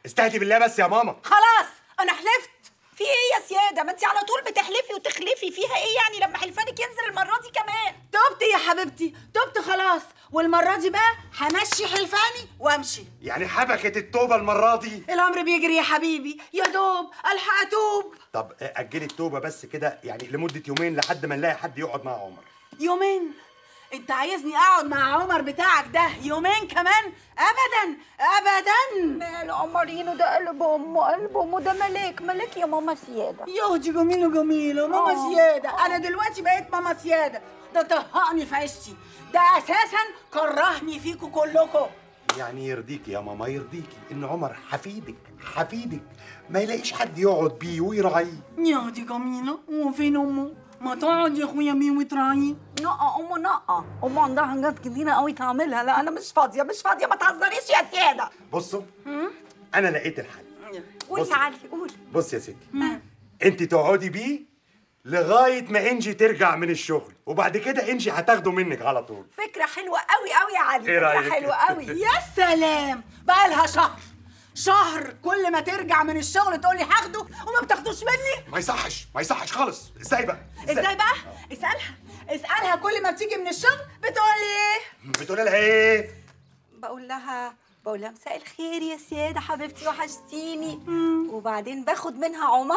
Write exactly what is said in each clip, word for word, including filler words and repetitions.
استهدي بالله بس يا ماما. خلاص انا حلفت. في ايه يا سياده؟ ما انت على طول بتحلفي وتخلفي، فيها ايه يعني لما حلفانك ينزل المره دي كمان؟ تبت يا حبيبتي، تبت خلاص، والمره دي بقى همشي حلفاني وامشي. يعني حبكت التوبه المره دي؟ الامر بيجري يا حبيبي، يا دوب الحق اتوب. طب اجلي التوبه بس كده يعني لمده يومين لحد ما نلاقي حد يقعد مع عمر. يومين؟ انت عايزني اقعد مع عمر بتاعك ده يومين كمان؟ ابدا ابدا. مال عمرينو ده قلب امه، قلب امه ده ملاك ملاك يا ماما سياده. ياهدي جميله جميله ماما أوه. سياده. انا دلوقتي بقيت ماما سياده. ده طهقني في عيشتي، ده اساسا كرهني فيكوا كلكم. يعني يرضيكي يا ماما، يرضيكي ان عمر حفيدك حفيدك ما يلاقيش حد يقعد بيه ويراعيه. ياهدي جميله، وفين امه؟ ما تقعد يا اخويا بيه وتراعيه. نقه امه نقه، امه عندها حاجات كتيره قوي تعملها. لا انا مش فاضيه مش فاضيه، ما تهزريش يا سياده. بصوا انا لقيت الحل. قول يا علي قول. بص يا ستي، انت تقعدي بيه لغايه ما انجي ترجع من الشغل، وبعد كده انجي هتاخده منك على طول. فكره حلوه قوي قوي يا علي. ايه رايك؟ فكره حلوه قوي. يا سلام، بقى لها شهر شهر كل ما ترجع من الشغل تقول لي هاخده وما بتاخدوش مني. ما يصحش ما يصحش خالص. ازاي بقى؟ ازاي بقى؟ اسالها اسالها كل ما بتيجي من الشغل بتقول لي ايه؟ بتقول لها ايه؟ بقول لها بقول لها مساء الخير يا سياده حبيبتي وحشتيني. وبعدين باخد منها عمر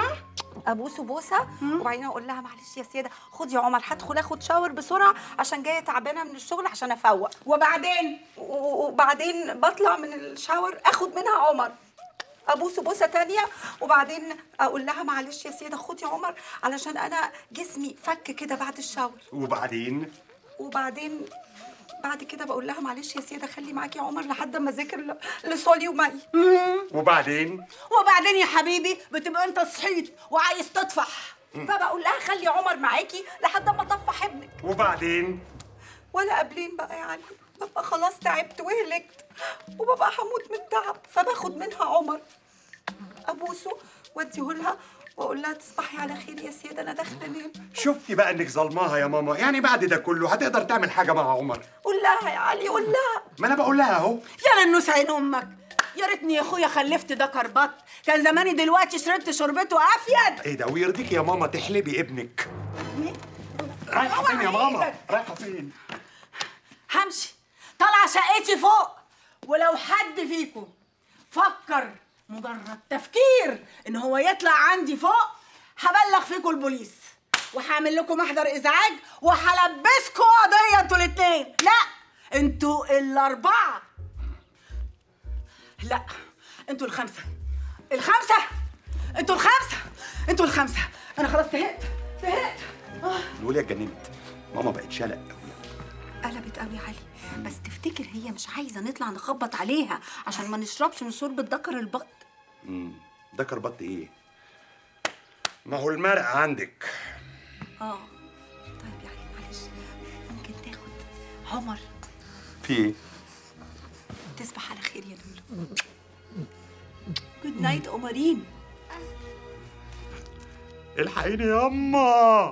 ابوسه بوسه، وبعدين اقول لها معلش يا سياده خدي يا عمر هدخل اخد شاور بسرعه عشان جايه تعبانه من الشغل عشان افوق. وبعدين وبعدين بطلع من الشاور اخد منها عمر ابوسه بوسه تانية، وبعدين اقول لها معلش يا سياده خدي عمر علشان انا جسمي فك كده بعد الشاور. وبعدين وبعدين بعد كده بقول لها معلش يا سياده خلي معاكي عمر لحد ما اذاكر لصولي ومي. وبعدين وبعدين يا حبيبي بتبقى انت صحيت وعايز تطفح، فبقول لها خلي عمر معاكي لحد ما اطفح ابنك. وبعدين ولا قبلين بقى يعني ببقى خلاص تعبت وهلكت وببقى هموت من التعب، فباخد منها عمر ابوسه واديهولها واقول لها تصبحي على خير يا سياده انا داخله انام. شفتي بقى انك ظلماها يا ماما؟ يعني بعد ده كله هتقدر تعمل حاجه مع عمر؟ قول لها يا علي قول لها. ما انا بقول لها اهو. يا لنوس عين امك، يا ريتني يا اخويا خلفت ده كربط، كان زماني دلوقتي شربت شربته افيد. ايه ده؟ ويرضيكي يا ماما تحلبي ابنك؟ رايحه فين يا ماما؟ رايحه فين؟ همشي طالعه شقتي فوق، ولو حد فيكم فكر مجرد تفكير ان هو يطلع عندي فوق هبلغ فيكم البوليس وهعمل لكم محضر ازعاج وهلبسكم قضيه انتوا الاثنين. لا انتوا الاربعه، لا انتوا الخمسه الخمسه انتوا الخمسه انتوا الخمسه. انا خلاص زهقت زهقت. لوليا اتجننت، ماما بقت شلق قوي. قلبت قوي يا علي، بس تفتكر هي مش عايزه نطلع نخبط عليها عشان ما نشربش من شوربه دكر البط؟ امم دكر بط ايه؟ ما هو المرق عندك. اه طيب يا علي معلش ممكن تاخد عمر؟ في ايه؟ تصبح على خير يا لولو. جود نايت قمرين. الحقيني ياما.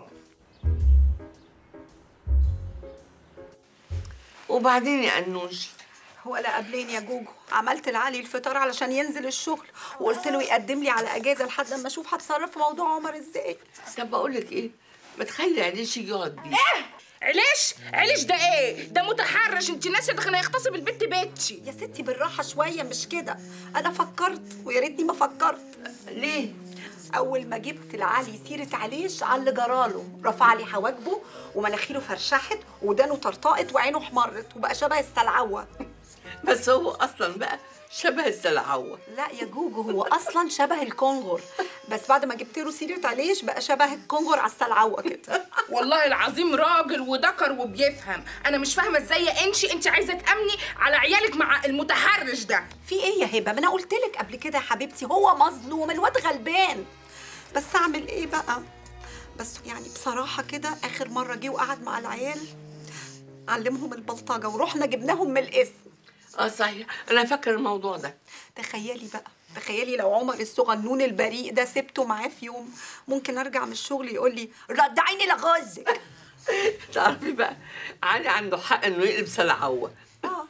وبعدين يا انوش؟ ولا قبلين يا جوجو، عملت لعلي الفطار علشان ينزل الشغل وقلت له يقدم لي على اجازه لحد اما اشوف هتصرف في موضوع عمر ازاي. طب بقول لك ايه، ما تخلي عليش يقعد بيه. ايه عليش؟ عليش ده ايه؟ ده متحرش، انت ناسيه ده كان هيغتصب البت بيتي. يا ستي بالراحه شويه مش كده، انا فكرت ويا ريتني ما فكرت. ليه؟ اول ما جبت لعلي سيره عليش على اللي جراله رفع لي حواجبه ومناخيره فرشحت ودانه طرطقت وعينه احمرت وبقى شبه السلعوه. بس هو اصلا بقى شبه السلعوه. لا يا جوجو هو اصلا شبه الكونغر، بس بعد ما جبت له سيره عليش بقى شبه الكونغر على السلعوه كده. والله العظيم راجل وذكر وبيفهم. انا مش فاهمه ازاي يا انشي انت عايزه تامني على عيالك مع المتحرش ده. في ايه يا هبه؟ ما انا قلت لك قبل كده يا حبيبتي هو مظلوم، الواد غلبان، بس اعمل ايه بقى؟ بس يعني بصراحه كده اخر مره جه وقعد مع العيال علمهم البلطجه ورحنا جبناهم من الاسم. اه صحيح انا فاكر الموضوع ده. تخيلي بقى تخيلي لو عمر الصغنون البريء ده سبته معاه في يوم، ممكن ارجع من الشغل يقول لي رضعيني لغزك. تعرفي بقى علي عنده حق انه يقلب سلعوه. اه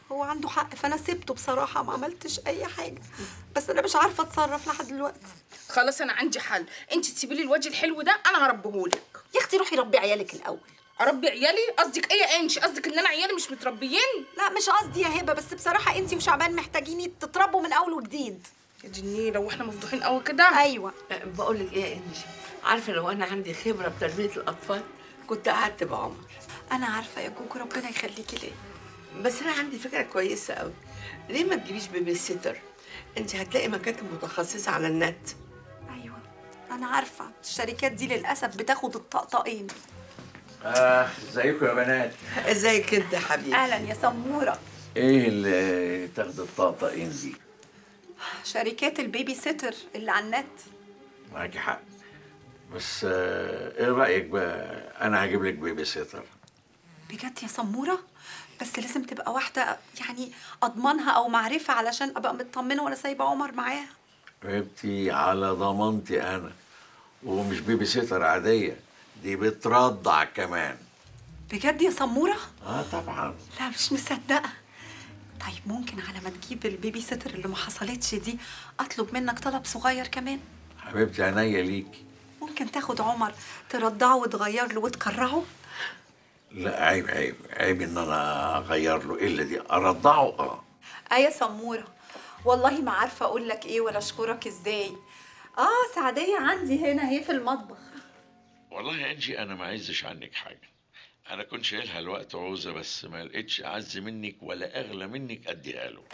هو عنده حق، فانا سبته بصراحه، ما عملتش اي حاجه، بس انا مش عارفه اتصرف لحد دلوقتي. خلاص انا عندي حل، انت تسيبي لي الواد الحلو ده انا هربيهولك. يا اختي روحي ربي عيالك الاول. اربي عيالي؟ قصدك ايه يا انشي؟ قصدك ان انا عيالي مش متربيين؟ لا مش قصدي يا هبه، بس بصراحه انت وشعبان محتاجين تتربوا من اول وجديد. يا دي لو احنا مفضوحين قوي كده. ايوه بقول لك ايه يا انجي، عارفه لو انا عندي خبره بتربيه الاطفال كنت قعدت بعمر. انا عارفه يا جوجو، ربنا يخليكي ليه. بس انا عندي فكره كويسه قوي، ليه ما تجيبيش بيبي سيتر؟ انت هتلاقي مكاتب متخصصه على النت. ايوه انا عارفه، الشركات دي للاسف بتاخد الطقطقين. اه ازيكم يا بنات؟ ازيك انت يا حبيبي؟ اهلا يا سموره. ايه اللي تاخد الطقطقين دي؟ شركات البيبي سيتر اللي على النت. معاكي حق، بس آه ايه رايك بقى انا هجيب لك بيبي سيتر؟ بجد يا سموره؟ بس لازم تبقى واحده يعني اضمنها او معرفه علشان ابقى مطمنه وانا سايبه عمر معاها. حبيبتي على ضمانتي انا، ومش بيبي سيتر عاديه، دي بترضع كمان. بجد يا سموره؟ اه طبعا. لا مش مصدقه. طيب ممكن على ما تجيب البيبي سيتر اللي ما حصلتش دي اطلب منك طلب صغير كمان؟ حبيبتي عينيا ليكي. ممكن تاخد عمر ترضعه وتغير له وتكرهه؟ لا عيب عيب عيب ان انا اغير له، الا دي ارضعه. اه اه يا سموره، والله ما عارفه اقول لك ايه ولا اشكرك ازاي. اه سعديه عندي هنا اهي في المطبخ. والله يا انجي انا ما عايزش عنك حاجه، انا كنت شايلها الوقت عوزه بس ما لقيتش اعز منك ولا اغلى منك اديها له.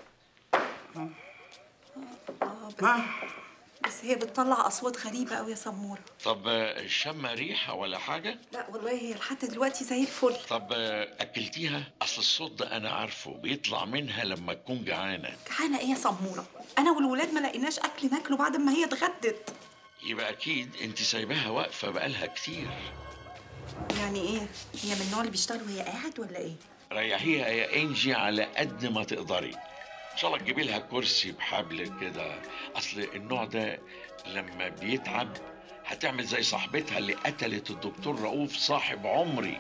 اه بس بس هي بتطلع اصوات غريبه قوي يا سموره. طب شم ريحه ولا حاجه؟ لا والله هي لحد دلوقتي زي الفل. طب اكلتيها؟ اصل الصوت ده انا عارفه بيطلع منها لما تكون جعانه. جعانه ايه يا سموره؟ انا والولاد ما لقيناش اكل ناكله بعد ما هي اتغدت. يبقى اكيد انت سايباها واقفه بقالها كتير. يعني ايه؟ هي من النوع اللي بيشتغل وهي قاعد ولا ايه؟ ريحيها يا انجي على قد ما تقدري، ان شاء الله تجيبي لها كرسي بحبل كده، اصل النوع ده لما بيتعب هتعمل زي صاحبتها اللي قتلت الدكتور رؤوف صاحب عمري.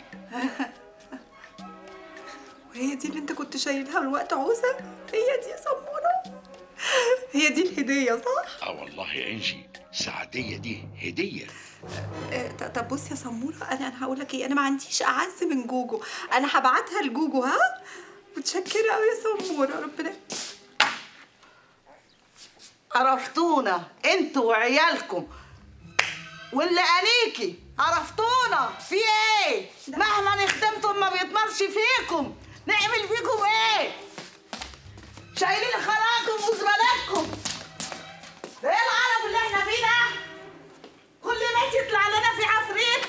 وهي دي اللي انت كنت شايلها الوقت عوزه؟ هي دي يا سموره؟ هي دي الهديه صح؟ اه والله يا انجي سعديه دي هديه. آه، طب بص يا سموره، انا انا هقول لك ايه، انا ما عنديش اعز من جوجو، انا هبعتها لجوجو. ها متشكره قوي يا سموره، ربنا. عرفتونا انتوا وعيالكم واللي قاليكي، عرفتونا في ايه؟ مهما نخدمتم ما بيطمرش فيكم، نعمل فيكم ايه؟ شايلين خلاكم وزبالتكم. ده ايه العرب اللي احنا فيه ده؟ كل ما يطلع لنا في عفريت.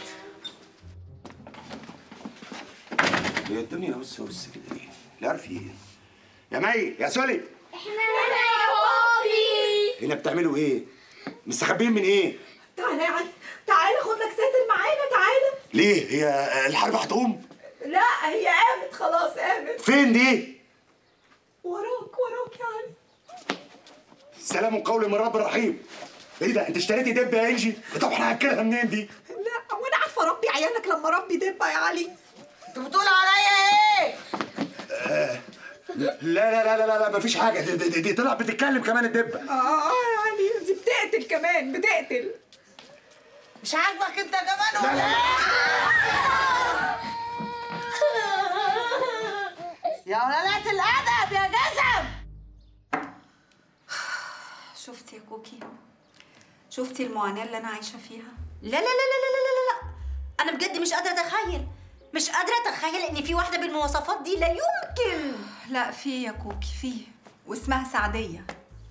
هي الدنيا بص بص كده ايه؟ لا عارف ايه؟ يا مي يا سولي، احنا هنا يا بابي. هنا بتعملوا ايه؟ مستخبيين من ايه؟ تعالى يا علي، تعالى خد لك ساتر معانا، تعالى. ليه؟ هي الحرب هتقوم؟ لا هي قامت خلاص، قامت. فين دي؟ وراك وراك يا علي. سلام قول من رب رحيم. ايه ده؟ انت اشتريتي دبه يا انجي؟ طب احنا هناكلها منين دي؟ لا وانا عارفه اربي عيالك لما اربي دبه يا علي. انتوا بتقولوا عليا ايه؟ آه لا لا لا لا لا, لا مفيش حاجه، دي, دي, دي طلعت بتتكلم كمان الدبه. اه يا علي دي بتقتل كمان، بتقتل. مش عاجبك انت كمان ولا ايه؟ يا ولالات الادب يا جزم. شفتي يا كوكي؟ شفتي المعاناه اللي انا عايشه فيها؟ لا لا لا لا لا لا لا، انا بجد مش قادره اتخيل، مش قادره اتخيل ان في واحده بالمواصفات دي، لا يمكن. لا في يا كوكي، في، واسمها سعديه.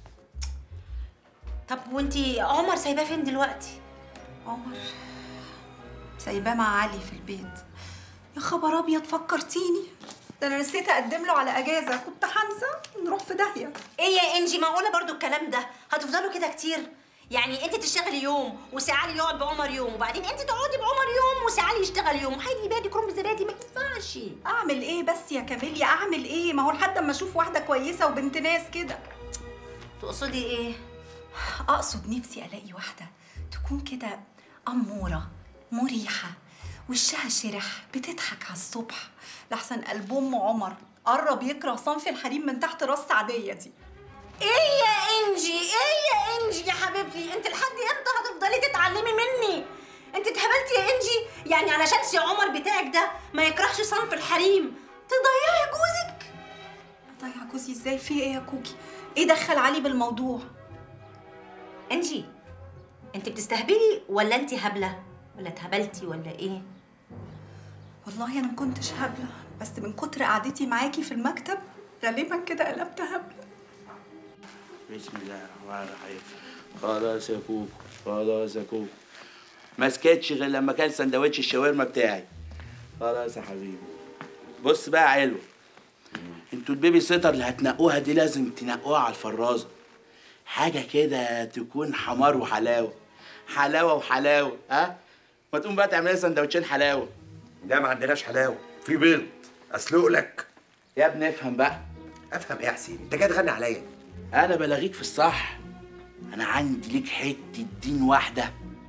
طب وانتي عمر سايباه فين دلوقتي؟ عمر سايباه مع علي في البيت. يا خبر ابيض، فكرتيني، ده انا نسيت اقدم له على اجازه، كنت هنسى نروح في داهيه. ايه يا انجي، معقوله برضو الكلام ده؟ هتفضلوا كده كتير؟ يعني انت تشتغلي يوم وسعالي يقعد بعمر يوم، وبعدين انت تقعدي بعمر يوم وسعالي يشتغل يوم، هيدي بادي كرم الزبادي، ما ينفعش. اعمل ايه بس يا كاميليا، اعمل ايه؟ ما هو لحد اما اشوف واحده كويسه وبنت ناس كده. تقصدي ايه؟ اقصد نفسي الاقي واحده تكون كده اموره مريحه، وشها شرح، بتضحك على الصبح، لحسن قلب ام عمر قرب يكره صنف الحريم من تحت راس سعديه دي. ايه يا انجي، ايه يا انجي يا حبيبتي، انت لحد امتى هتفضلي تتعلمي مني؟ انت اتهبلتي يا انجي؟ يعني علشان سي عمر بتاعك ده ما يكرهش صنف الحريم تضيعي جوزك؟ اضيع جوزي ازاي؟ في ايه يا كوكي؟ ايه دخل علي بالموضوع؟ انجي انت بتستهبلي ولا انت هبله ولا اتهبلتي ولا ايه؟ والله انا ما كنتش هبله، بس من كتر قعدتي معاكي في المكتب غالبا كده قلبت هبله. بسم الله الرحمن الرحيم. خلاص يا كوكو، خلاص يا كوكو، ما سكتش غير لما كان سندوتش الشاورما بتاعي. خلاص يا حبيبي. بص بقى يا علو، انتوا البيبي سيتر اللي هتنقوها دي لازم تنقوها على الفرازه، حاجه كده تكون حمار وحلاوه، حلاوه وحلاوه. ها ما تقوم بقى تعمل لي سندوتشين حلاوه. لا ما عندناش حلاوه، في بيض اسلق لك. يا ابني افهم بقى. افهم ايه يا حسين؟ انت جاي تغني عليا؟ انا بلاغيك في الصح. انا عندي ليك حته دين واحده،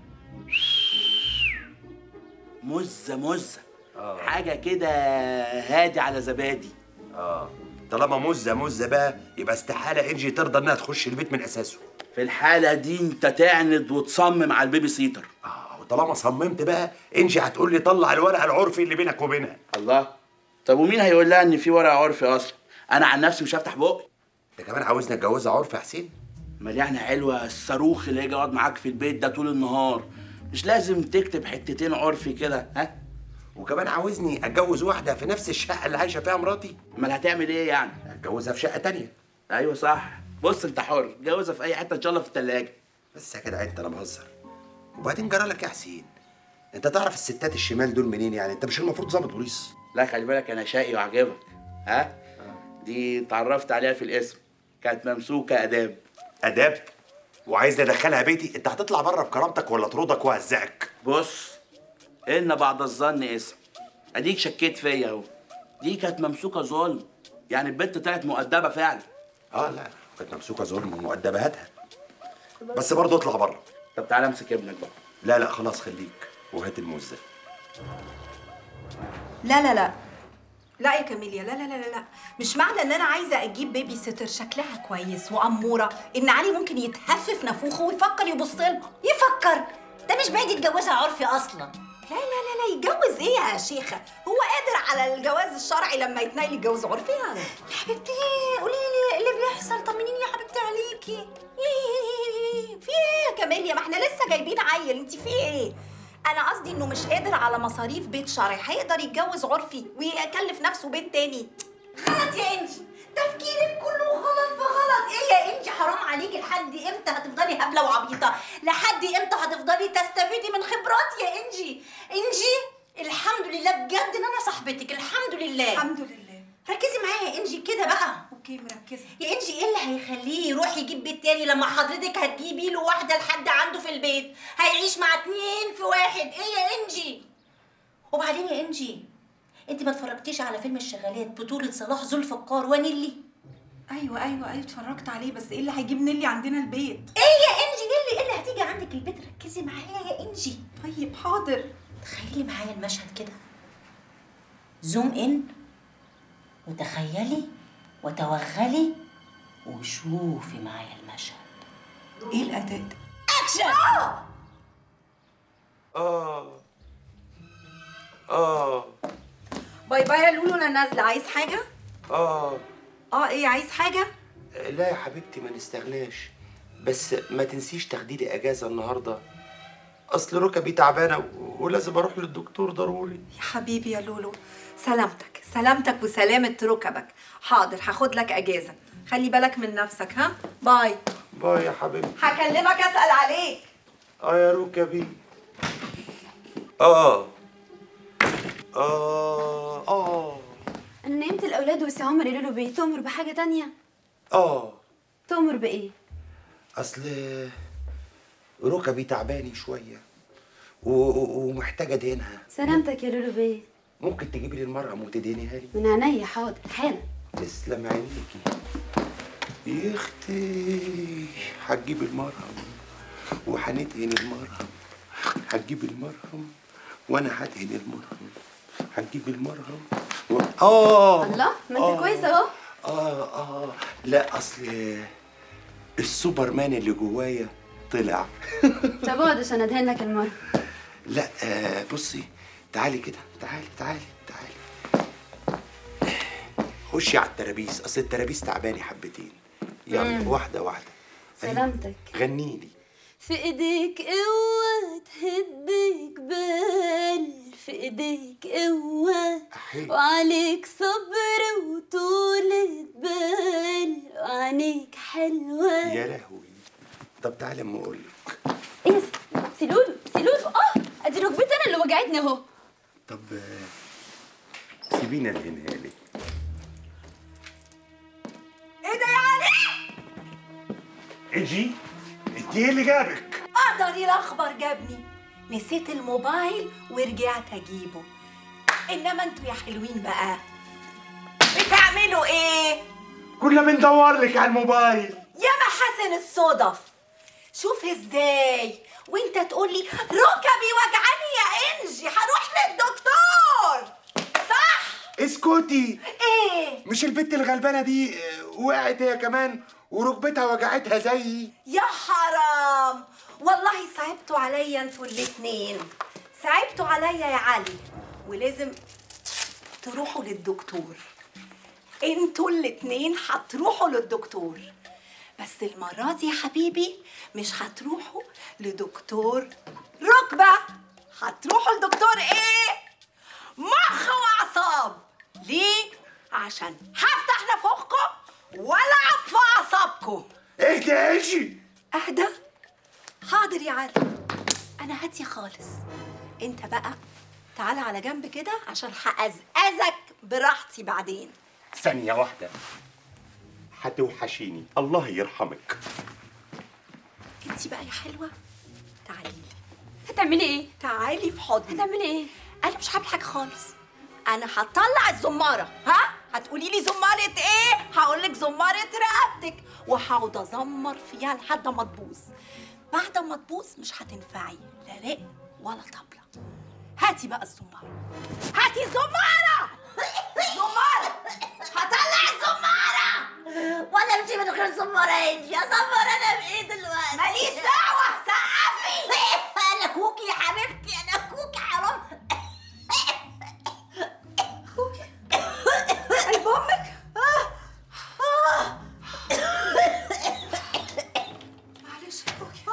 مزه مزه، آه. حاجه كده هادي على زبادي. اه طالما مزه مزه بقى يبقى استحاله انجي ترضى انها تخش البيت من اساسه. في الحاله دي انت تعند وتصمم على البيبي سيتر. اه وطالما صممت بقى انجي هتقول لي طلع الورق العرفي اللي بينك وبينها. الله، طب ومين هيقول لها ان في ورق عرفي اصلا؟ انا عن نفسي مش هفتح بقي. انت كمان عاوزني اتجوزها عرفي يا حسين؟ امال يعني حلوه الصاروخ اللي هيجي يقعد معاك في البيت ده طول النهار، مش لازم تكتب حتتين عرفي كده؟ ها؟ وكمان عاوزني اتجوز واحده في نفس الشقه اللي عايشه فيها مراتي؟ امال هتعمل ايه يعني؟ اتجوزها في شقه تانية. ايوه صح، بص انت حر، اتجوزها في اي حته ان شاء الله في الثلاجه. بس يا جدع انت انا بهزر. وبعدين جرى لك يا حسين؟ انت تعرف الستات الشمال دول منين يعني؟ انت مش المفروض ضابط بوليس؟ لا خلي بالك انا شقي وعجبك. ها؟ دي اتعرفت عليها في الاسم، كانت ممسوكه اداب. اداب؟ وعايزني ادخلها بيتي؟ انت هتطلع بره بكرامتك ولا اطردك واهزقك؟ بص، ان بعد الظن اسم، اديك شكيت فيا اهو. دي كانت ممسوكه ظلم، يعني البنت طلعت مؤدبه فعلا. اه لا كانت ممسوكه ظلم ومؤدبه، هاتها. بس برضه اطلع بره. طب تعالى امسك ابنك بقى. لا لا خلاص خليك، وهات الموزه. لا لا لا لا يا كاميليا، لا لا لا لا مش معنى ان انا عايزه اجيب بيبي سيتر شكلها كويس واموره ان علي ممكن يتهفف نافوخه ويفكر يبص لها. يفكر؟ ده مش بعيد يتجوزها عرفي اصلا. لا لا لا لا يتجوز ايه يا شيخه؟ هو قادر على الجواز الشرعي لما يتنقل يتجوز عرفي يعني؟ يا حبيبتي قولي لي اللي بيحصل، طمنيني يا حبيبتي عليكي. في ايه يا كاميليا؟ ما احنا لسه جايبين عيل، انت في ايه؟ انا قصدي انه مش قادر على مصاريف بيت شرعي، هيقدر يتجوز عرفي ويكلف نفسه بيت تاني. غلط يا انجي، تفكيرك كله غلط في غلط. ايه يا انجي حرام عليكي، لحد امتى هتفضلي هبله وعبيطه؟ لحد امتى هتفضلي تستفيدي من خبراتي يا انجي؟ انجي الحمد لله بجد ان انا صاحبتك، الحمد لله. الحمد لله. ركزي معايا يا انجي كده بقى. اوكي مركزه. يا انجي ايه اللي هيخليه يروح يجيب بيت تاني لما حضرتك هتجيبي له واحده لحد عنده في البيت؟ هيعيش مع اتنين في واحد. ايه يا انجي؟ وبعدين يا انجي انت ما اتفرجتيش على فيلم الشغالات بطولة صلاح ذو الفقار ونيلي؟ ايوه ايوه ايوه اتفرجت عليه، بس ايه اللي هيجيب نيلي عندنا البيت؟ ايه يا انجي نيلي ايه اللي هتيجي عندك البيت؟ ركزي معايا يا انجي. طيب حاضر. تخيلي معايا المشهد كده، زوم ان وتخيلي وتوغلي وشوفي معايا المشهد. ايه الاداء ده؟ اكشن. اه اه اه باي باي يا لولو انا نازله. عايز حاجه؟ اه اه ايه عايز حاجه؟ لا يا حبيبتي ما نستغلاش، بس ما تنسيش تاخدي لي اجازه النهارده، اصل ركبي تعبانه ولازم اروح للدكتور ضروري. يا حبيبي يا لولو سلامتك سلامتك وسلامه ركبك. حاضر هاخد لك اجازه، خلي بالك من نفسك. ها باي باي يا حبيبتي. هكلمك اسال عليك. اه يا ركبي. اه اه اه انا نمت الاولاد وسي عمر يقولوا له بيه تؤمر بحاجه تانية؟ اه تؤمر بايه؟ اصل ركبي تعباني شويه ومحتاجه ادهنها. سلامتك يا لولو بيه. ممكن تجيبي لي المرهم وتدهنيها لي؟ من عينيا حاضر حالا. تسلم عينيكي يا اختي. هتجيب المرهم وهندهن المرهم، هتجيب المرهم وانا هدهن المرهم، هتجيب المرهم اه الله، ما انت آه. كويس اهو. اه اه لا اصل السوبرمان اللي جوايا طلع. طب اقعد عشان ادهن لك المره. لا آه بصي، تعالي كده، تعالي تعالي تعالي خشي على الترابيز، اصل الترابيز تعباني حبتين. يلا مم. واحده واحده. سلامتك. غني لي. في ايديك قوة تهديك بال، في ايديك قوة وعليك صبر وطولة بال، وعينيك حلوة. يا لهوي. طب تعالي اما اقول لك. ايه سيلولو سيلولو، اه ادي ركبتي انا اللي وجعتني اهو. طب آه، سيبيني ادهنها لك. ايه ده يا علي؟ اجي انت ايه اللي جابك؟ اقدر الاخبر جابني، نسيت الموبايل ورجعت اجيبه. انما انتوا يا حلوين بقى بتعملوا ايه؟ كنا بندور لك على الموبايل. يا محاسن الصدف، شوف ازاي وانت تقولي ركبي وجعاني يا انجي هروح للدكتور، صح؟ اسكتي. ايه؟ مش البت الغلبانه دي آه، وقعت هي كمان وركبتها وجعتها زيي؟ يا حرام، والله صعبتوا عليا انتوا الاتنين، صعبتوا عليا يا علي، ولازم تروحوا للدكتور. انتوا الاتنين هتروحوا للدكتور، بس المرة دي يا حبيبي مش هتروحوا لدكتور ركبة، هتروحوا لدكتور ايه؟ مخ واعصاب. ليه؟ عشان هفتح نفوخكم والعب في اعصابكم. اهدى يا انجي. اهدى؟ حاضر يا علي، انا هاديه خالص. انت بقى تعالى على جنب كده عشان هقزقزك براحتي بعدين. ثانيه واحده، هتوحشيني الله يرحمك. انت بقى يا حلوه تعالي لي. هتعملي ايه؟ تعالي في حضني. هتعملي ايه؟ انا مش هعمل حاجه خالص، انا هطلع الزماره. ها هتقولي لي زماره ايه؟ هقول لك زماره رقبتك، وهقعد ازمر فيها لحد ما تبوظ. بعد ما تبوظ مش هتنفعي لا رق ولا طبله. هاتي بقى الزماره، هاتي الزماره. الزماره، هطلع الزماره. ولا امشي من غير زمارة يا انجي، اصمر انا بايه دلوقتي؟ ماليش دعوه، سقفي. انا كوكي يا حبيبتي، انا كوكي حرام. كوكي قلب امك. معلش يا كوكي.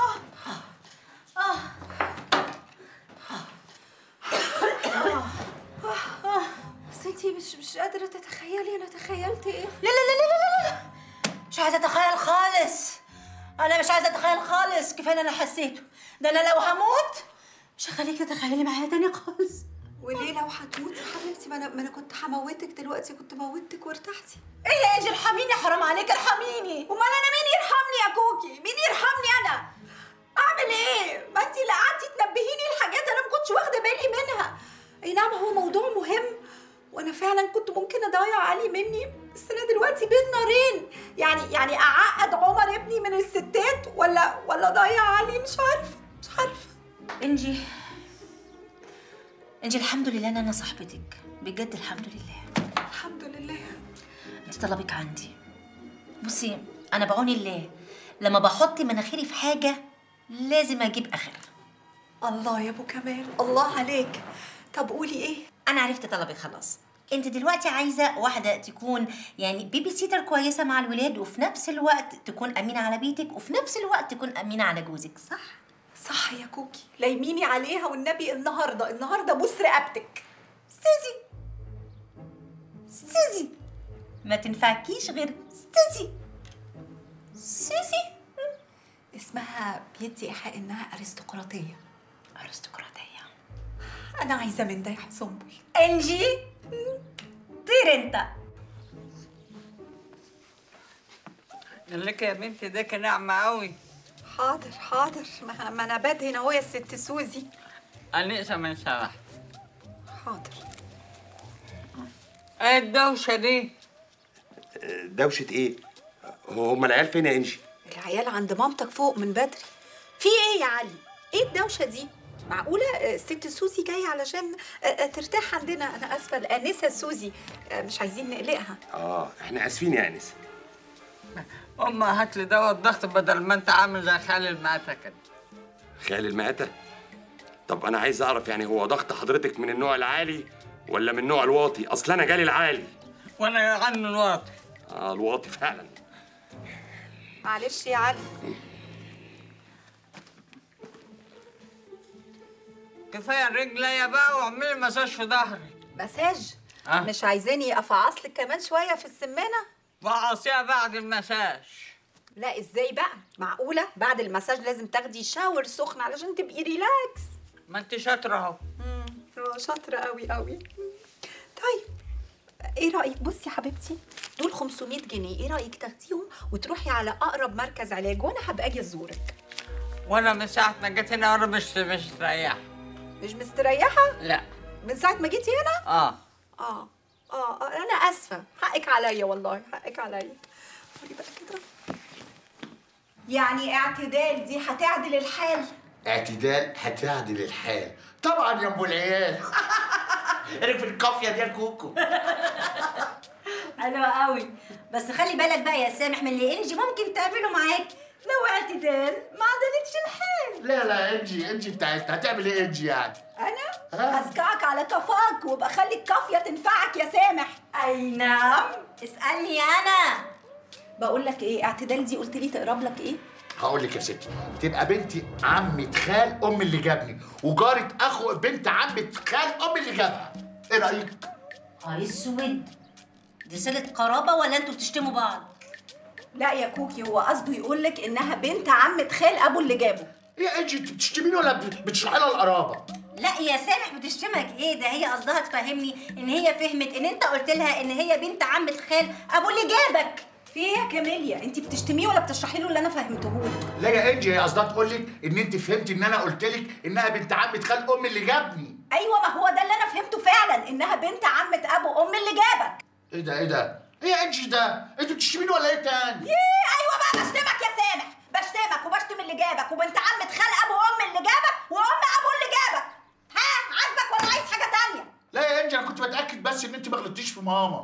بس انتي مش مش قادره تتخيلي انا تخيلت ايه. لا لا لا لا لا لا، مش عايزه اتخيل خالص، انا مش عايزه اتخيل خالص. كفايه اللي انا حسيته ده. انا لو هموت مش هخليكي تتخيلي معايا تاني خالص. وليه لو هتموتي يا حبيبتي؟ ما انا ما انا كنت هموتك دلوقتي، كنت موتك وارتحتي. ايه يا انجي ارحميني، حرام عليك ارحميني. امال انا مين يرحمني يا كوكي؟ مين يرحمني انا؟ اعمل ايه؟ ما انتي اللي قعدتي تنبهيني لحاجات انا ما كنتش واخده بالي منها. اي نعم هو موضوع مهم، وانا فعلا كنت ممكن اضيع علي مني، بس انا دلوقتي بين نارين. يعني يعني اعقد عمر ابني من الستات ولا ولا اضيع علي؟ مش عارفه مش عارفه. انجي انجي الحمد لله ان انا صاحبتك، بجد الحمد لله. الحمد لله. انت طلبك عندي. بصي انا بعون الله لما بحط مناخيري في حاجه لازم اجيب اخرها. الله يا ابو كمال، الله عليك. طب قولي ايه؟ انا عرفت طلبك خلاص. انت دلوقتي عايزه واحده تكون يعني بيبي سيتر كويسه مع الولاد، وفي نفس الوقت تكون امينه على بيتك، وفي نفس الوقت تكون امينه على جوزك، صح؟ صح يا كوكي، لايميني عليها والنبي. النهارده النهارده بوس رقبتك. سوزي سوزي ما تنفعكيش غير سوزي. سوزي اسمها بيدي ايحاء انها ارستقراطيه. ارستقراطيه. انا عايزه من ده يا سنبل. انجي طير انت. قال لك يا بنتي ده كان ناعمه قوي. حاضر حاضر، ما ما انا بدهن اهو يا ست سوزي. أنيسة من سرح. حاضر. ايه الدوشه دي؟ دوشه ايه؟ هما العيال فين يا انجي؟ العيال عند مامتك فوق من بدري. في ايه يا علي؟ ايه الدوشه دي؟ معقولة الست سوزي جاية علشان ترتاح عندنا؟ أنا آسفة، الآنسة سوزي مش عايزين نقلقها. اه احنا اسفين يا انسه. أما هات لي دواء الضغط بدل ما أنت عامل زي خال المعتة كده. خال المعتة؟ طب أنا عايز أعرف يعني هو ضغط حضرتك من النوع العالي ولا من النوع الواطي؟ أصل أنا جالي العالي. وأنا عنه الواطي. اه الواطي فعلا. معلش يا علي. كفايه رجليا بقى واعملي مساج في ظهري. مساج؟ أه؟ مش عايزاني افعص لك كمان شويه في السمانه؟ فعصيها بعد المساج. لا ازاي بقى؟ معقوله بعد المساج لازم تاخدي شاور سخن علشان تبقي ريلاكس؟ ما انت شاطره اهو. امم شاطره قوي قوي. طيب ايه رايك؟ بصي يا حبيبتي، دول خمسمية جنيه، ايه رايك تاخديهم وتروحي على اقرب مركز علاج وانا هبقى اجي ازورك؟ وانا من ساعه ما جيت هنا وانا مش مش مستريحه. مش مستريحه؟ لا. من ساعه ما جيتي هنا؟ اه اه اه انا اسفه، حقك عليا والله، حقك عليا. قولي بقى كده، يعني اعتدال دي هتعدل الحال؟ اعتدال هتعدل الحال طبعا يا ام العيال. انا في القافيه دي يا كوكو. حلوة قوي، بس خلي بالك بقى يا سامح من اللي انجي ممكن تعمله معاك لو اعتدال ما عدلتش الحال. لا لا انجي انجي بتاعتنا هتعمل ايه انجي يعني؟ انا؟ هسكعك على كفاك وابقى خلي الكافيه تنفعك يا سامح. اي نعم، اسألني انا. بقول لك ايه، اعتدال دي قلت لي تقرب لك ايه؟ هقول لك يا ستي، تبقى بنتي عمة خال ام اللي جابني وجارة اخو بنت عمة خال ام اللي جابها. ايه رايك؟ اه اسود، دي صلة قرابة ولا انتوا بتشتموا بعض؟ لا يا كوكي، هو قصده يقول لك انها بنت عمة خال ابو اللي جابه. ايه يا انجي، انت بتشتميني ولا بتشرحي لها القرابة؟ لا يا سامح بتشتمك ايه؟ ده هي قصدها تفهمني ان هي فهمت ان انت قلت لها ان هي بنت عمة خال ابو اللي جابك. في ايه يا كاميليا؟ انت بتشتميه ولا بتشرحي له اللي انا فهمته لك؟ لا يا انجي، هي قصدها تقول لك ان انت فهمتي ان انا قلت لك انها بنت عمة خال ام اللي جابني. ايوه، ما هو ده اللي انا فهمته فعلا، انها بنت عمة ابو ام اللي جابك. ايه ده ايه ده؟ ايه يا انجي ده؟ انتوا بتشتميني ولا ايه تاني؟ ييه ايوه بقى بشتمك يا سامح، بشتمك وبشتم اللي جابك وبنت عمة خال ابو ام اللي جابك وام ابو اللي جابك. ها عاجبك ولا عايز حاجه تانية؟ لا يا انجي، انا كنت بتاكد بس ان انت ما غلطتيش في ماما.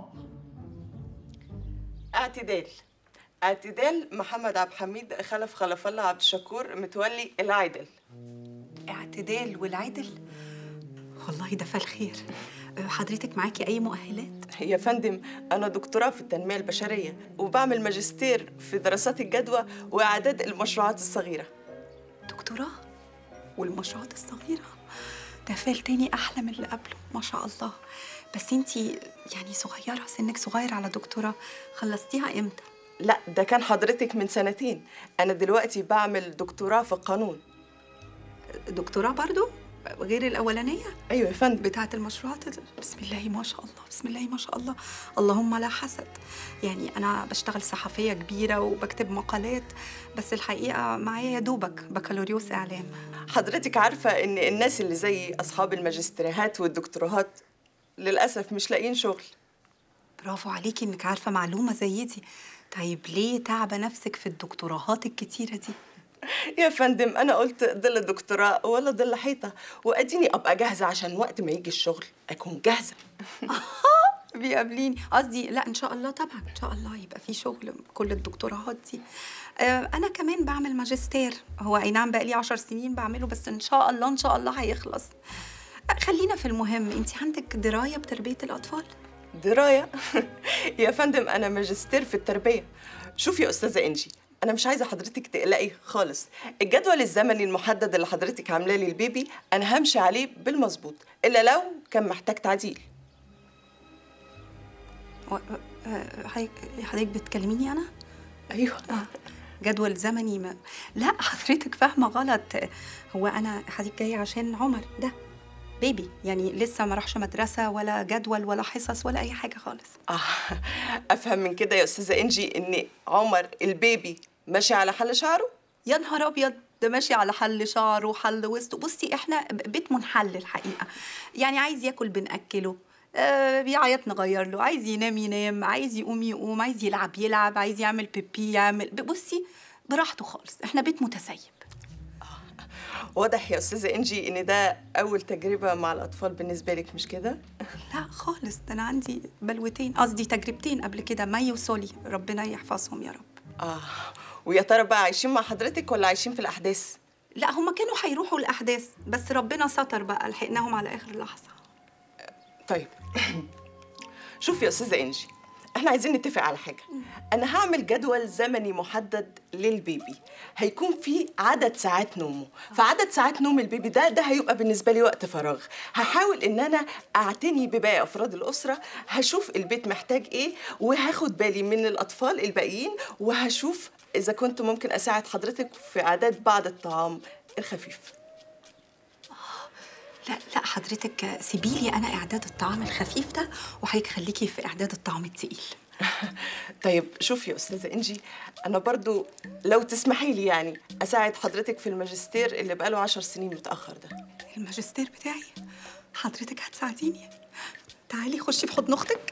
اعتدال اعتدال محمد عبد الحميد خلف خلف الله عبد الشكور متولي العادل. اعتدال والعدل؟ والله ده فالخير. حضرتك معاكي اي مؤهلات؟ يا فندم انا دكتوراه في التنميه البشريه وبعمل ماجستير في دراسات الجدوى واعداد المشروعات الصغيره. دكتوراه والمشروعات الصغيره؟ ده فال تاني احلى من اللي قبله، ما شاء الله. بس انتي يعني صغيره، سنك صغير على دكتوراه. خلصتيها امتى؟ لا ده كان حضرتك من سنتين، انا دلوقتي بعمل دكتوراه في القانون. دكتوراه برضو غير الاولانيه؟ ايوه يا فندم. بتاعه المشروعات. بسم الله ما شاء الله، بسم الله ما شاء الله، اللهم لا حسد. يعني انا بشتغل صحفيه كبيره وبكتب مقالات، بس الحقيقه معايا يا دوبك بكالوريوس اعلام. حضرتك عارفه ان الناس اللي زي اصحاب الماجستيريهات والدكتوراهات للاسف مش لاقيين شغل. برافو عليكي انك عارفه معلومه زي دي. طيب ليه تعبه نفسك في الدكتوراهات الكتيره دي؟ يا فندم انا قلت ظل دكتوراه ولا ظل حيطه، واديني ابقى جاهزه عشان وقت ما يجي الشغل اكون جاهزه. بيقابليني قصدي. لا ان شاء الله طبعا، ان شاء الله يبقى في شغل كل الدكتوراهات دي. آه انا كمان بعمل ماجستير، هو اي نعم بقى لي عشر سنين بعمله، بس ان شاء الله ان شاء الله هيخلص. آه خلينا في المهم، انت عندك درايه بتربيه الاطفال؟ درايه؟ يا فندم انا ماجستير في التربيه. شوفي يا استاذه انجي، انا مش عايزه حضرتك تقلقي خالص. الجدول الزمني المحدد اللي حضرتك عاملاه لي البيبي انا همشي عليه بالمظبوط، الا لو كان محتاج تعديل. حضرتك بتكلميني انا؟ ايوه. آه. جدول زمني ما... لا حضرتك فاهمه غلط. هو انا حضرتك جايه عشان عمر ده بيبي، يعني لسه ما راحش مدرسه ولا جدول ولا حصص ولا اي حاجه خالص. اه افهم من كده يا استاذه انجي ان عمر البيبي ماشي على حل شعره؟ يا نهار ابيض، ده ماشي على حل شعره وحل وسطه. بصي احنا بيت منحل الحقيقه، يعني عايز ياكل بناكله، آه بيعيط نغير له، عايز ينام ينام، عايز يقوم يقوم، عايز يلعب يلعب، عايز يعمل بيبي يعمل. بصي براحته خالص، احنا بيت متسيب. اه واضح يا استاذه انجي ان ده اول تجربه مع الاطفال بالنسبه لك، مش كده؟ لا خالص، ده انا عندي بلوتين، قصدي تجربتين قبل كده، مي وسولي، ربنا يحفظهم يا رب. اه ويا ترى بقى عايشين مع حضرتك ولا عايشين في الاحداث؟ لا هما كانوا هيروحوا الاحداث بس ربنا ستر بقى، لحقناهم على اخر لحظه. طيب شوفي يا استاذه انجي، احنا عايزين نتفق على حاجه. انا هعمل جدول زمني محدد للبيبي، هيكون فيه عدد ساعات نومه، فعدد ساعات نوم البيبي ده ده هيبقى بالنسبه لي وقت فراغ. هحاول ان انا اعتني بباقي افراد الاسره، هشوف البيت محتاج ايه وهاخد بالي من الاطفال الباقيين، وهشوف اذا كنت ممكن اساعد حضرتك في اعداد بعض الطعام الخفيف. لا لا حضرتك سيبيلي انا اعداد الطعام الخفيف ده، وحضرتك خليكي في اعداد الطعام التقيل. طيب شوفي يا استاذه انجي، انا برضو لو تسمحي لي يعني اساعد حضرتك في الماجستير اللي بقاله عشر سنين متاخر ده. الماجستير بتاعي؟ حضرتك هتساعديني؟ تعالي خشي في حضن اختك.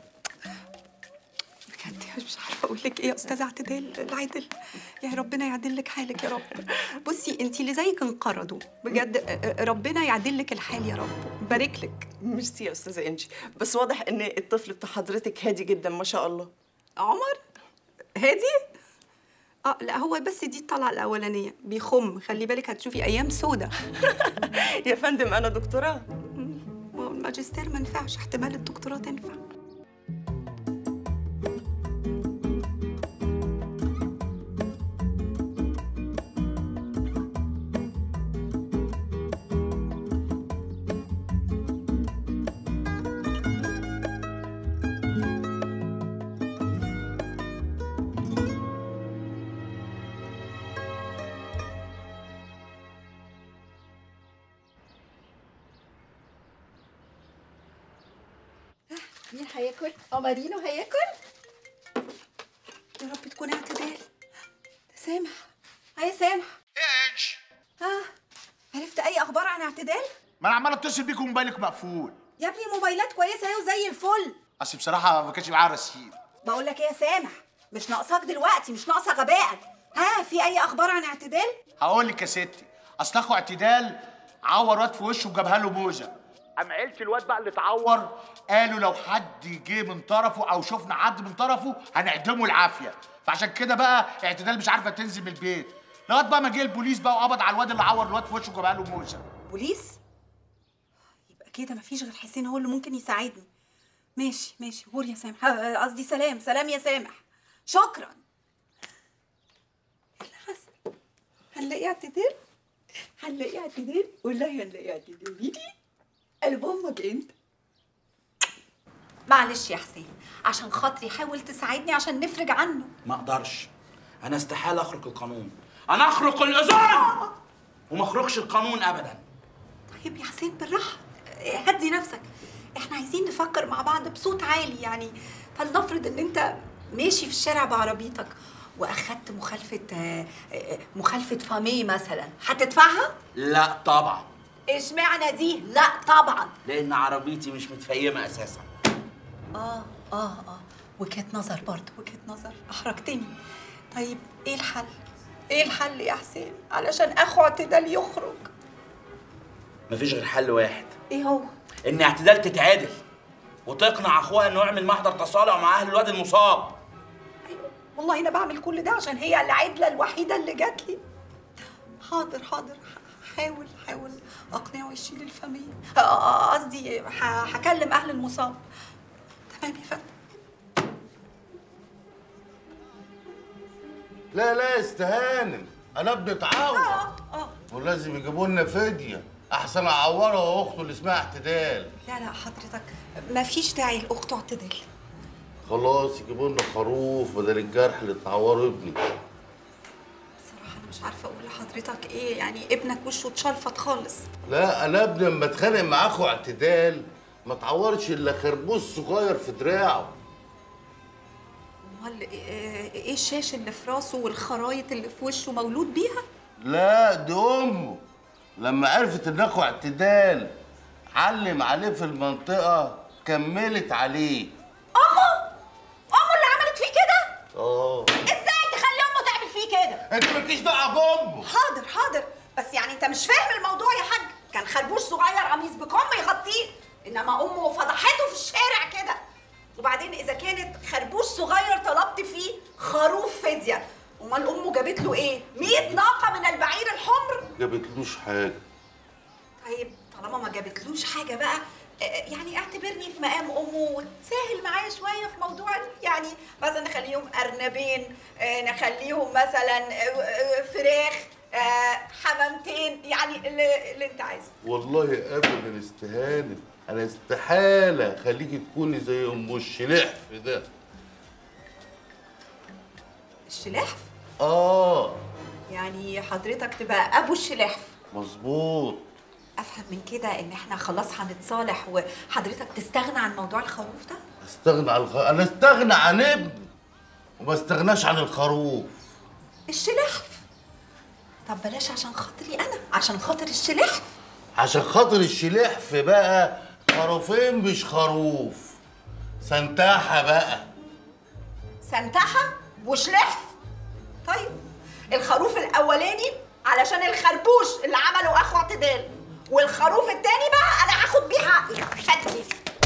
بجد مش عارفه اقول لك ايه يا استاذه اعتدال العدل، يا ربنا يعدل لك حالك يا رب. بصي انت اللي زيك انقرضوا بجد، ربنا يعدل لك الحال يا رب، بارك لك. ميرسي يا استاذه انجي، بس واضح ان الطفل بتاع حضرتك هادي جدا ما شاء الله. عمر هادي؟ اه لا هو بس دي الطلعه الاولانيه بيخم، خلي بالك هتشوفي ايام سودة. يا فندم انا دكتوراه. والماجستير ما نفعش، احتمال الدكتوراه تنفع. مين هياكل؟ قمرينو هياكل؟ يا رب تكون اعتدال. سامح، هيا سامح. ايه يا انجي؟ ها عرفت اي اخبار عن اعتدال؟ ما انا عمال اتصل بيك وموبايلك مقفول. يا ابني موبايلات كويسه اهي وزي الفل. اصل بصراحه ما كانش معايا رصيد. بقول لك ايه يا سامح، مش ناقصاك دلوقتي، مش ناقصه غبائك. ها في اي اخبار عن اعتدال؟ هقول لك يا ستي، اصل اخو اعتدال عور واد في وشه وجابها له موزه. قام عيلة الواد بقى اللي اتعور قالوا لو حد جه من طرفه او شفنا حد من طرفه هنعدمه العافيه، فعشان كده بقى اعتدال مش عارفه تنزل من البيت لغايه بقى ما جه البوليس بقى وقبض على الواد اللي عور الواد في وشه وجابها له موزه. بوليس؟ يبقى كده مفيش غير حسين هو اللي ممكن يساعدني. ماشي ماشي، غور يا سامح، قصدي سلام، سلام يا سامح. شكرا. هنلاقي اعتدال؟ هنلاقي اعتدال؟ والله هنلاقي اعتدال. يجي قلب امك انت. معلش يا حسين، عشان خاطري حاول تساعدني عشان نفرج عنه. ما اقدرش، انا استحاله اخرق القانون، انا اخرق الاذان وما اخرقش القانون ابدا. طيب يا حسين بالراحه، هدي نفسك، احنا عايزين نفكر مع بعض بصوت عالي. يعني فلنفرض ان انت ماشي في الشارع بعربيتك واخدت مخالفه مخالفه فامي مثلا، هتدفعها؟ لا طبعا. اشمعنى دي؟ لا طبعا. لان عربيتي مش متفيمه اساسا. اه اه اه وجهة نظر برضه، وجهة نظر، احرجتني. طيب ايه الحل؟ ايه الحل يا حسين علشان اخو اعتدال يخرج؟ مفيش غير حل واحد. ايه هو؟ ان اعتدال تتعادل وتقنع اخوها انه يعمل محضر تصالح مع اهل الواد المصاب. ايوه والله انا بعمل كل ده عشان هي العدله الوحيده اللي جات لي. حاضر حاضر، حاول حاول اقنعه يشيل الفاميليا، قصدي هكلم اهل المصاب. تمام يا فندم. لا لا استهانم، انا ابني اتعور اه اه ولازم يجيبوا لنا فديه احسن اعورها واخته اللي اسمها اعتدال. لا لا حضرتك مفيش داعي لاخته اعتدال. خلاص يجيبوا لنا خروف بدل الجرح اللي اتعوره ابني. بصراحه انا مش عارفه اقول لحضرتك ايه، يعني ابنك وشه اتشلفط خالص. لا انا ابني لما اتخانق مع اخو اعتدال ما اتعورش الا خربوش صغير في دراعه. امال ايه الشاش اللي في راسه والخرايط اللي في وشه مولود بيها؟ لا دي امه لما عرفت ان اخو اعتدال علم عليه في المنطقه كملت عليه. امه؟ امه اللي عملت فيه كده؟ اه. ازاي تخلي امه تعمل فيه كده؟ انت مالكيش دعوه بامه. حاضر حاضر، بس يعني انت مش فاهم الموضوع يا حاج، كان خربوش صغير قميص بكم يغطيه، انما امه فضحته في الشارع كده. وبعدين اذا كانت خربوش صغير طلبت فيه خروف فديه، امال امه جابت له ايه؟ مية ناقه من البعير الحمر؟ جابتلوش حاجه. طيب طالما ما جابتلوش حاجه بقى، يعني اعتبرني في مقام امه وتسهل معايا شويه في موضوع، يعني مثلا نخليهم ارنبين، نخليهم مثلا فراخ، حمامتين، يعني اللي, اللي انت عايزه. والله ابدا استهانت، انا استحاله خليكي تكوني زي ام الشلحف ده. الشلحف؟ اه يعني حضرتك تبقى ابو الشلحف. مظبوط. افهم من كده ان احنا خلاص هنتصالح وحضرتك تستغنى عن موضوع الخروف ده؟ استغنى عن الخ... انا استغنى عن ابني وما استغناش عن الخروف. الشلحف؟ طب بلاش عشان خاطري انا، عشان خاطر الشلحف. عشان خاطر الشلحف بقى خروفين مش خروف، سنتاحه بقى. سنتاحه وشلحف؟ طيب الخروف الاولاني علشان الخربوش اللي عمله اخو اعتدال، والخروف التاني بقى انا هاخد بيه حقي. فتحي.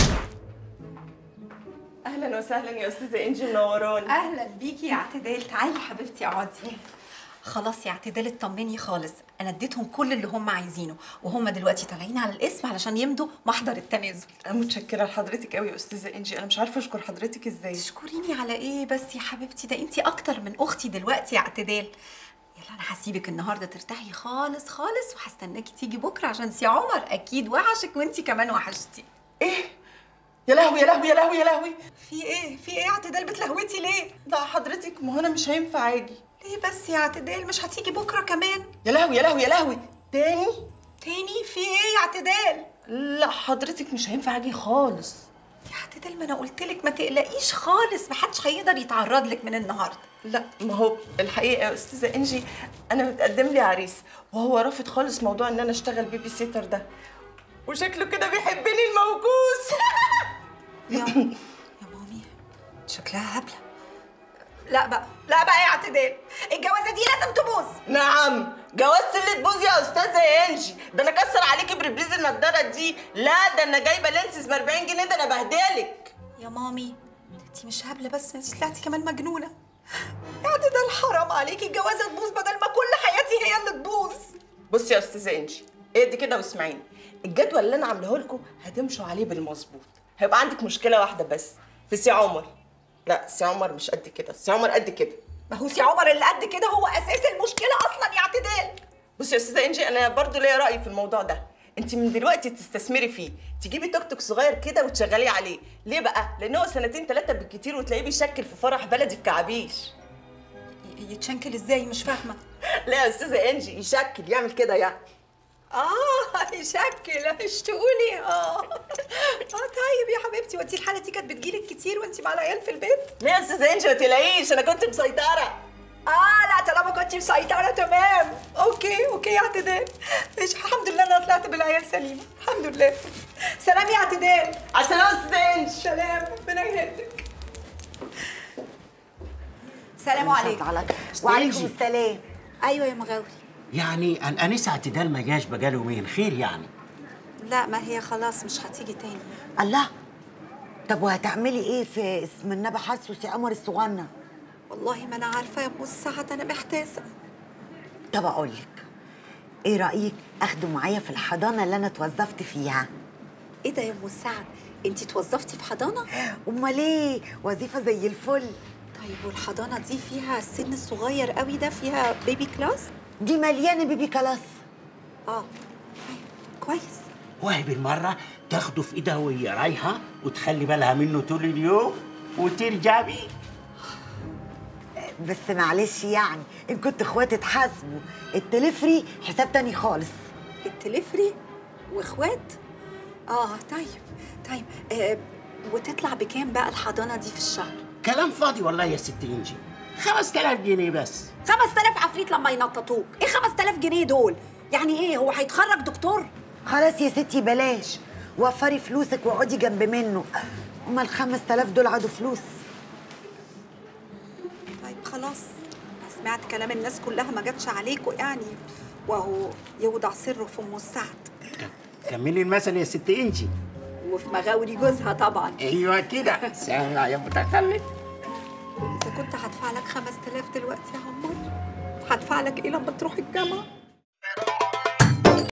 اهلا وسهلا يا استاذه انجي، منوراني. اهلا بيكي يا اعتدال، تعالي حبيبتي اقعدي. خلاص يا اعتدال اطمني خالص، انا اديتهم كل اللي هم عايزينه، وهم دلوقتي طالعين على الاسم علشان يمضوا محضر التنازل. انا متشكره لحضرتك قوي يا استاذه انجي، انا مش عارفه اشكر حضرتك ازاي. تشكريني على ايه بس يا حبيبتي؟ ده انتي اكتر من اختي دلوقتي يا اعتدال. يلا انا هسيبك النهارده ترتاحي خالص خالص، وهستناكي تيجي بكره عشان سي عمر اكيد وحشك وانتي كمان وحشتي. ايه؟ يا لهوي يا لهوي يا لهوي يا لهوي. في ايه؟ في ايه يا اعتدال بتلهوتي ليه؟ لا حضرتك ما هو انا مش هينفع اجي. ليه بس يا اعتدال؟ مش هتيجي بكره كمان؟ يا لهوي يا لهوي يا لهوي. تاني؟ تاني؟ في ايه يا اعتدال؟ لا حضرتك مش هينفع اجي خالص. يا اعتدال ما انا قلت لك ما تقلقيش خالص، ما حدش هيقدر يتعرض لك من النهارده. لا ما هو الحقيقه يا استاذه انجي انا متقدم لي عريس وهو رافض خالص موضوع ان انا اشتغل بيبي سيتر ده، وشكله كده بيحبني الموجوس. يا يا مامي شكلها هبله. لا بقى لا بقى يا اعتدال، الجوازه دي لازم تبوظ. نعم جوازة اللي تبوظ يا استاذه انجي؟ ده انا كسر عليكي بربريز النضاره دي. لا ده انا جايبه لينسز ب أربعين جنيه، ده انا بهدلك. يا مامي انتي مش هبله بس، انتي طلعتي كمان مجنونه. يا اعتدال حرام عليكي، الجوازه تبوظ بدل ما كل حياتي هي اللي تبوظ. بصي يا استاذه انجي اهدي كده واسمعيني، الجدول اللي انا عاملاه لكم هتمشوا عليه بالمظبوط. هيبقى عندك مشكله واحده بس في سي عمر. لا سي عمر مش قد كده، سي عمر قد كده. ما هو سي عمر اللي قد كده هو اساس المشكله اصلا يا اعتدال. بصي يا استاذه انجي انا برضو ليا راي في الموضوع ده. انت من دلوقتي تستثمري فيه، تجيبي توك توك صغير كده وتشغليه عليه. ليه بقى؟ لان هو سنتين ثلاثه بالكتير وتلاقيه بيشكل في فرح بلدي في كعابيش. يتشنكل ازاي؟ مش فاهمه. لا يا استاذه انجي يشكل، يعمل كده يعني. اه يشكل، مش تقولي اه اه طيب يا حبيبتي، وانتي الحاله دي كانت بتجيلك كتير وانتي مع العيال في البيت؟ ليه يا استاذه انجي ما تقلقيش، انا كنت مسيطره. اه لا طالما كنتي مسيطره تمام. اوكي اوكي يا اعتدال، ماشي الحمد لله انا طلعت بالعيال سليمه الحمد لله. سلام يا اعتدال. على السلامه يا استاذه انجي. سلام ربنا يهدك. سلام عليكم. وعليكم السلام. ايوه يا مغاوري. يعني الانسه اعتدال ما جاش بقاله يومين، خير يعني؟ لا ما هي خلاص مش هتيجي تاني. الله، طب وهتعملي ايه في اسم النبي حسو سي عمر الصغنن؟ والله ما انا عارفه يا ام السعد، انا محتاسه. طب اقول لك ايه رايك اخده معايا في الحضانه اللي انا اتوظفت فيها؟ ايه ده يا ام السعد، انتي اتوظفتي في حضانه؟ امال ايه، وظيفه زي الفل. طيب والحضانه دي فيها السن الصغير قوي ده، فيها بيبي كلاس؟ دي مليانه بيبي كلاس. اه كويس. وهي بالمره تاخده في ايدها وهي رايحه وتخلي بالها منه طول اليوم وترجع بيه. بس معلش يعني ان كنت اخوات اتحاسبوا، التلفري حساب تاني خالص. التلفري واخوات؟ اه طيب طيب آه وتطلع بكام بقى الحضانه دي في الشهر؟ كلام فاضي والله يا ست انجي، خمسة آلاف جنيه بس. خمسة آلاف عفريت لما ينططوك، ايه خمسة آلاف جنيه دول؟ يعني ايه هو هيتخرج دكتور؟ خلاص يا ستي بلاش، وفري فلوسك واقعدي جنب منه، هما ال خمسة آلاف دول عادوا فلوس. طيب خلاص، سمعت كلام الناس كلها ما جاتش عليكوا يعني، وهو يوضع سره في ام السعد كملي المثل يا ست انجي. وفي مغاوري جوزها طبعا. ايوه كده، سامع يا متخلف. اذا كنت هدفع لك خمس تلاف دلوقتي يا عمار، هدفع لك ايه لما تروح الجامعه؟